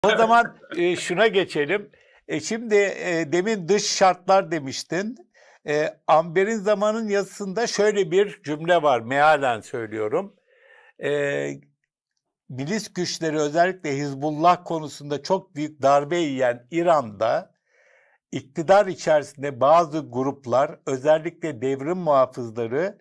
O zaman şuna geçelim. Şimdi demin dış şartlar demiştin. Amber'in Zaman'ın yazısında şöyle bir cümle var. Mealen söylüyorum. Milis güçleri özellikle Hizbullah konusunda çok büyük darbe yiyen İran'da iktidar içerisinde bazı gruplar, özellikle devrim muhafızları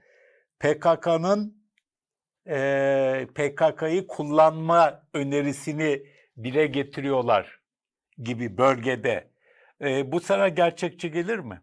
PKK'yı kullanma önerisini dile getiriyorlar gibi bölgede. Bu sana gerçekçi gelir mi?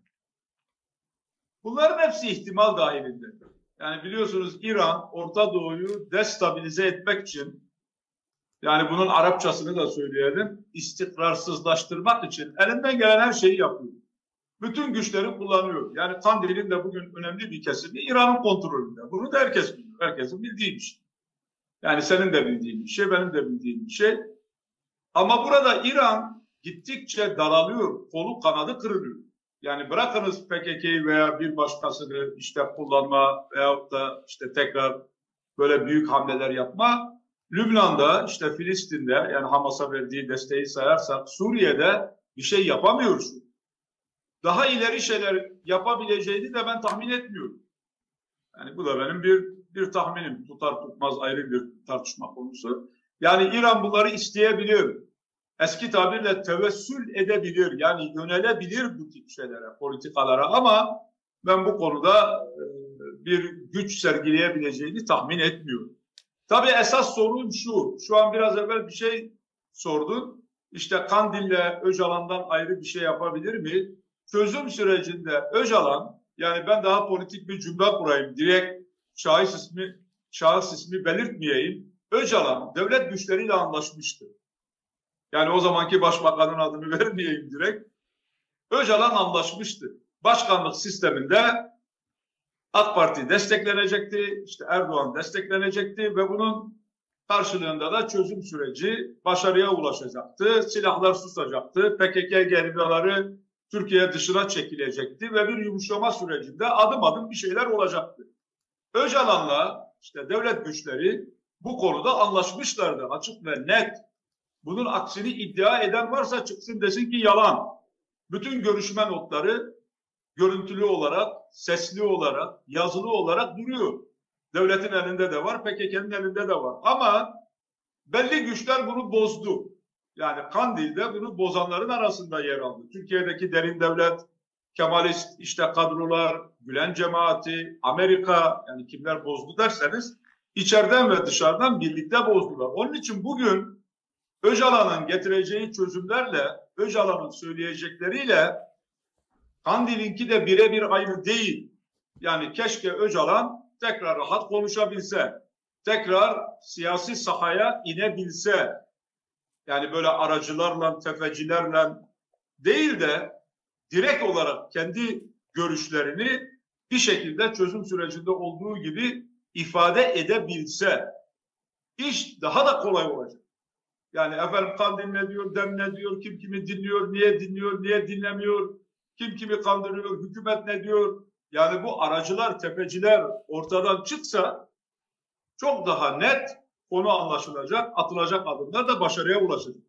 Bunların hepsi ihtimal dahilinde. Yani biliyorsunuz İran, Orta Doğu'yu destabilize etmek için, yani bunun Arapçasını da söyleyelim, istikrarsızlaştırmak için elinden gelen her şeyi yapıyor. Bütün güçleri kullanıyor. Yani Kandil'in de bugün önemli bir kesimi İran'ın kontrolünde. Bunu da herkes biliyor. Herkesin bildiği bir şey. Yani senin de bildiğin bir şey, benim de bildiğim bir şey. Ama burada İran gittikçe daralıyor, kolu kanadı kırılıyor. Yani bırakınız PKK'yı veya bir başkasını işte kullanma veyahut da işte tekrar böyle büyük hamleler yapma. Lübnan'da, işte Filistin'de, yani Hamas'a verdiği desteği sayarsak Suriye'de bir şey yapamıyoruz. Daha ileri şeyler yapabileceğini de ben tahmin etmiyorum. Yani bu da benim bir tahminim. Tutar tutmaz ayrı bir tartışma konusu. Yani İran bunları isteyebilir. Eski tabirle tevessül edebilir. Yani yönelebilir bu tip şeylere, politikalara, ama ben bu konuda bir güç sergileyebileceğini tahmin etmiyorum. Tabii esas sorun şu. Şu an biraz evvel bir şey sordun. İşte Kandil'le Öcalan'dan ayrı bir şey yapabilir mi? Çözüm sürecinde Öcalan, yani ben daha politik bir cümle kurayım. Direkt şahıs ismi belirtmeyeyim. Öcalan devlet güçleriyle anlaşmıştı. Yani o zamanki başbakanın adını vermeyeyim direkt. Öcalan anlaşmıştı. Başkanlık sisteminde AK Parti desteklenecekti, işte Erdoğan desteklenecekti ve bunun karşılığında da çözüm süreci başarıya ulaşacaktı. Silahlar susacaktı, PKK gerillaları Türkiye dışına çekilecekti ve bir yumuşama sürecinde adım adım bir şeyler olacaktı. Öcalan'la işte devlet güçleri bu konuda anlaşmışlardı, açık ve net. Bunun aksini iddia eden varsa çıksın desin ki yalan. Bütün görüşme notları görüntülü olarak, sesli olarak, yazılı olarak duruyor. Devletin elinde de var, PKK'nın elinde de var. Ama belli güçler bunu bozdu. Yani Kandil'de bunu bozanların arasında yer aldı. Türkiye'deki derin devlet, Kemalist işte kadrolar, Gülen cemaati, Amerika, yani kimler bozdu derseniz içeriden ve dışarıdan birlikte bozdular. Onun için bugün Öcalan'ın getireceği çözümlerle, Öcalan'ın söyleyecekleriyle Kandil'inki de birebir aynı değil. Yani keşke Öcalan tekrar rahat konuşabilse, tekrar siyasi sahaya inebilse, yani böyle aracılarla, tefecilerle değil de direkt olarak kendi görüşlerini bir şekilde çözüm sürecinde olduğu gibi ifade edebilse, iş daha da kolay olacak. Yani efendim Kandil ne diyor, Dem ne diyor, kim kimi dinliyor, niye dinlemiyor, kim kimi kandırıyor, hükümet ne diyor? Yani bu aracılar, tepeciler ortadan çıksa çok daha net konu anlaşılacak, atılacak adımlar da başarıya ulaşacak.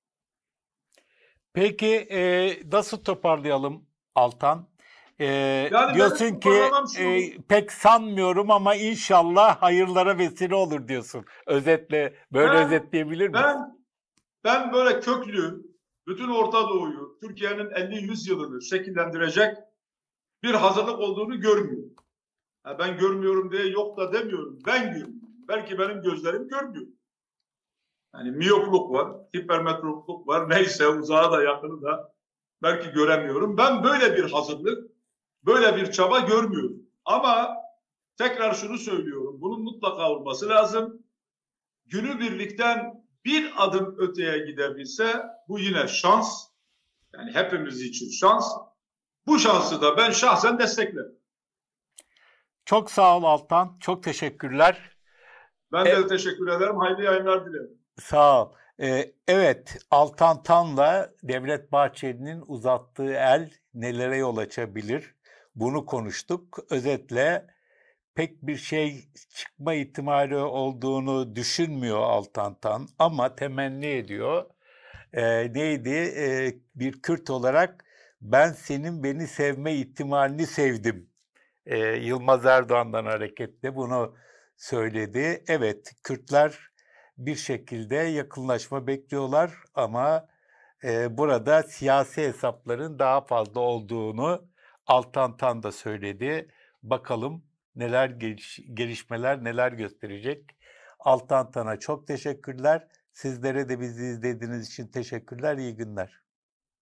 Peki nasıl toparlayalım Altan? Yani Diyorsun ki şu, pek sanmıyorum ama inşallah hayırlara vesile olur diyorsun. Özetle böyle ben, özetleyebilir misin? ben böyle köklü, bütün Orta Doğu'yu, Türkiye'nin 50-100 yılını şekillendirecek bir hazırlık olduğunu görmüyorum. Ben görmüyorum diye yok da demiyorum. Ben görüyorum. Belki benim gözlerim görmüyor. Yani miyopluk var, hipermetropluk var. Neyse uzağa da yakını da belki göremiyorum. Ben böyle bir hazırlık, böyle bir çaba görmüyorum. Ama tekrar şunu söylüyorum. Bunun mutlaka olması lazım. Günübirlikten bir adım öteye gidebilse bu yine şans. Yani hepimiz için şans. Bu şansı da ben şahsen desteklerim. Çok sağ ol Altan. Çok teşekkürler. Ben de teşekkür ederim. Hayırlı yayınlar dilerim. Sağ ol. Evet, Altan Tan'la Devlet Bahçeli'nin uzattığı el nelere yol açabilir? Bunu konuştuk. Özetle pek bir şey çıkma ihtimali olduğunu düşünmüyor Altan Tan ama temenni ediyor. neydi? Bir Kürt olarak ben senin beni sevme ihtimalini sevdim. Yılmaz Erdoğan'dan hareketle bunu söyledi. Evet, Kürtler bir şekilde yakınlaşma bekliyorlar ama burada siyasi hesapların daha fazla olduğunu Altantan da söyledi. Bakalım neler gelişmeler neler gösterecek. Altantan'a çok teşekkürler. Sizlere de bizi izlediğiniz için teşekkürler. İyi günler.